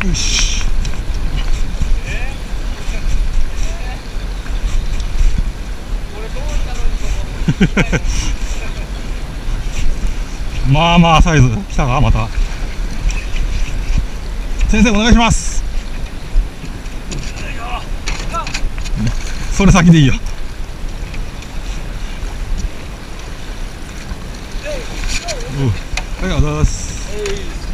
よし。まあまあサイズ来たか。また先生お願いします。それ先でいいよ。ありがとうございます。